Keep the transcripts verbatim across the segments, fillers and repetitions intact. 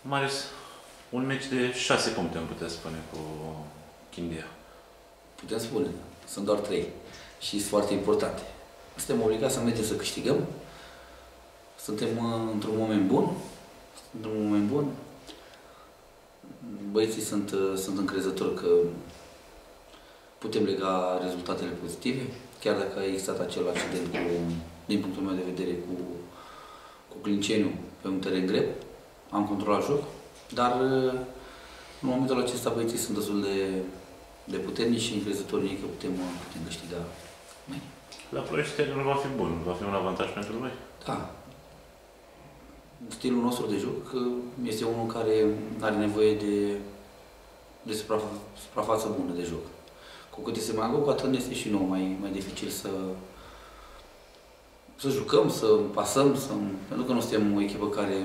Marius, un meci de șase puncte, am putea spune, cu Chindia. Putem spune, sunt doar trei și sunt foarte importante. Suntem obligați să mergem să câștigăm. Suntem uh, într-un moment bun. Suntem într-un moment bun. Băieții sunt, uh, sunt încrezători că putem lega rezultatele pozitive, chiar dacă a existat acel accident, cu, din punctul meu de vedere, cu, cu Clinceniu pe un teren greu. Am controlat joc, dar uh, în momentul acesta băieții sunt destul de, de puternici și încrezători că putem, putem câștiga mâine. La Ploiești terenul va fi bun, va fi un avantaj pentru noi? Da. Stilul nostru de joc este unul care are nevoie de, de suprafa suprafață bună de joc. Cu cât este mai greu, cu atât este și nou mai, mai dificil să, să jucăm, să pasăm, să, pentru că nu suntem o echipă care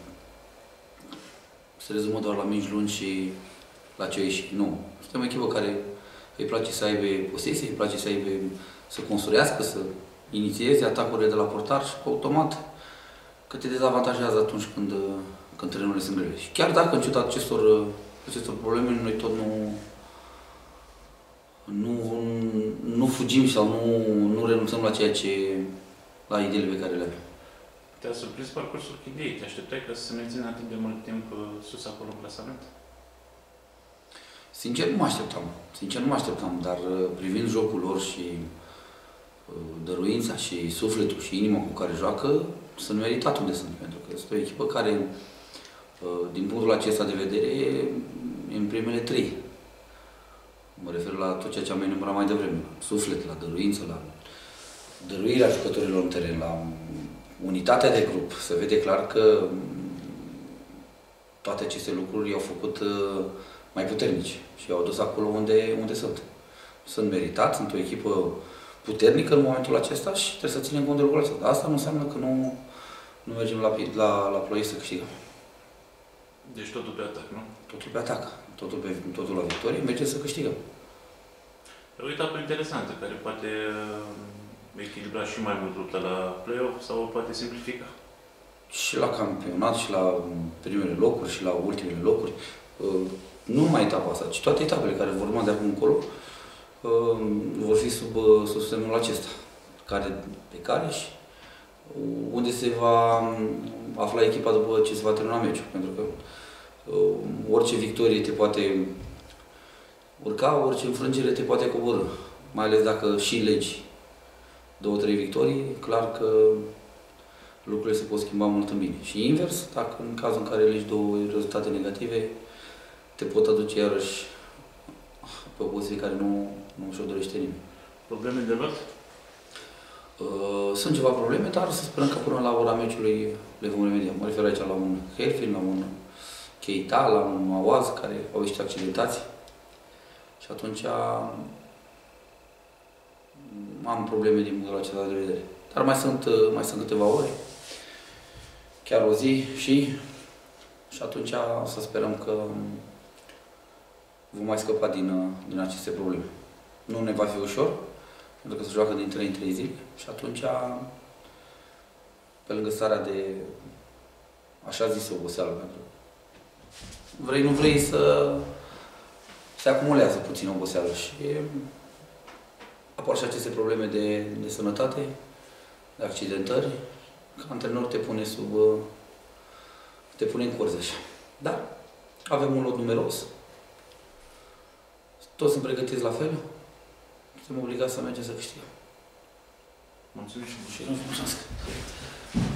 se rezumă doar la mici lungi și la ce ieși. Nu. Suntem o echipă care îi place să aibă posesie, îi place să aibă, să construiască, să inițieze atacurile de la portar și automat că te dezavantajează atunci când, când terenurile sunt grele. Și chiar dacă în ciuda acestor, acestor probleme, noi tot nu, nu, nu fugim sau nu, nu renunțăm la ceea ce, la ideile pe care le avem. Te-a surprins parcursul Chindiei? Te așteptai ca să se mențină atât de mult timp sus acolo în clasament? Sincer nu mă așteptam. Sincer nu mă așteptam, dar privind jocul lor și dăruința și sufletul și inima cu care joacă, sunt meritat unde sunt. Pentru că este o echipă care, din punctul acesta de vedere, e în primele trei. Mă refer la tot ceea ce am enumerat mai devreme. La suflet, la dăruință, la dăruirea jucătorilor în teren, la unitatea de grup. Se vede clar că toate aceste lucruri i-au făcut mai puternici și i-au dus acolo unde, unde sunt. Sunt meritați, sunt o echipă puternică în momentul acesta și trebuie să ținem cont de lucrul acesta. Dar asta nu înseamnă că nu, nu mergem la, la, la Ploiești să câștigăm. Deci totul pe atac, nu? Totul pe atac. Totul, pe, totul la victorie, mergem să câștigăm. E o etapă interesantă, care poate echilibra și mai mult lupta la play-off sau poate simplifica. Și la campionat, și la primele locuri, și la ultimele locuri. Nu numai etapa asta, ci toate etapele care vor urma de acum încolo vor fi sub, sub semnul acesta. Care pe care și unde se va afla echipa după ce se va termina meciul. Pentru că orice victorie te poate urca, orice înfrângere te poate coborî. Mai ales dacă și legi două, trei victorii, clar că lucrurile se pot schimba mult în bine. Și invers, dacă în cazul în care legi două rezultate negative, te pot aduce iarăși pe o poziție care nu, nu și-o dorește nimeni. Probleme de luat? Uh, sunt ceva probleme, dar să sperăm că până la ora meciului le vom remedia. Mă refer aici la un Herfin, la un Keita, la un Awaz, care au ieșit accidentați. Și atunci am probleme din punctul acesta de vedere. Dar mai sunt, mai sunt câteva ore, chiar o zi și, și atunci să sperăm că vom mai scăpa din, din aceste probleme. Nu ne va fi ușor, pentru că se joacă din trei în trei zile și atunci, pe lângă starea de așa zisă oboseală, pentru vrei, nu vrei să se acumulează puțin oboseală și apar și aceste probleme de, de sănătate, de accidentări, ca antrenor te pune sub, te pune în corză așa. Dar avem un lot numeros, toți sunt pregătiți la fel, suntem obligați să mergem să câștigăm. Mulțumim și mulțumesc.